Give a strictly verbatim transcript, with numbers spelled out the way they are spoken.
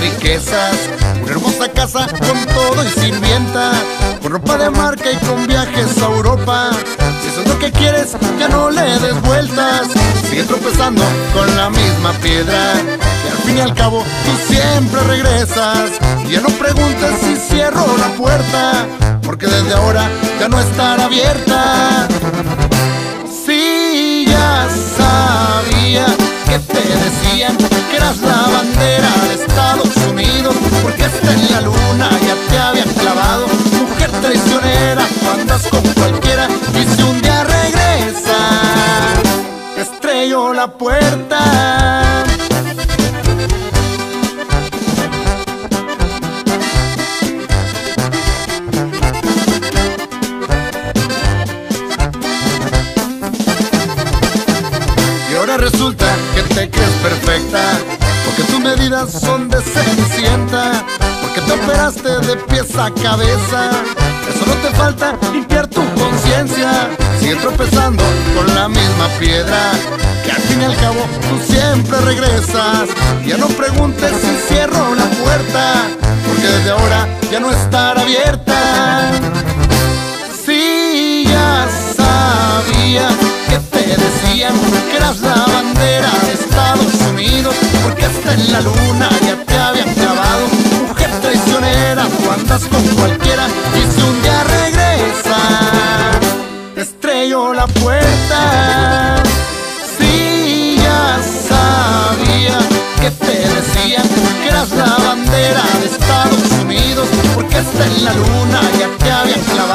riquezas, una hermosa casa con todo y sirvienta, con ropa de marca y con viajes a Europa. Si eso es lo que quieres, ya no le des vueltas. Sigue tropezando con la misma piedra, que al fin y al cabo tú siempre regresas. Y ya no preguntes si cierro la puerta, porque desde ahora ya no estará abierta. Sí, ya sabía que te decían que eras la bandera de Estados Unidos, porque hasta en la luna ya te habían clavado. Mujer traicionera, tú andas con cualquiera, y si un día regresa, te estrello la puerta. Y ahora resulta que te crees perfecta, porque tus medidas son de cenicienta, porque te operaste de pies a cabeza. Eso no te falta, limpiar tu conciencia. Sigue tropezando con la misma piedra, que al fin y al cabo tú siempre regresas. Y ya no preguntes si cierro la puerta, porque desde ahora ya no estará abierta. Sí, ya sabía que te decían que eras la bandera de Estados Unidos, porque hasta en la luna ya te habían clavado. Mujer traicionera, tú andas con cualquiera, y si un día regresa, te estrello la puerta. Sí, ya sabía que te decían que eras la bandera de Estados Unidos, porque hasta en la luna ya te habían clavado.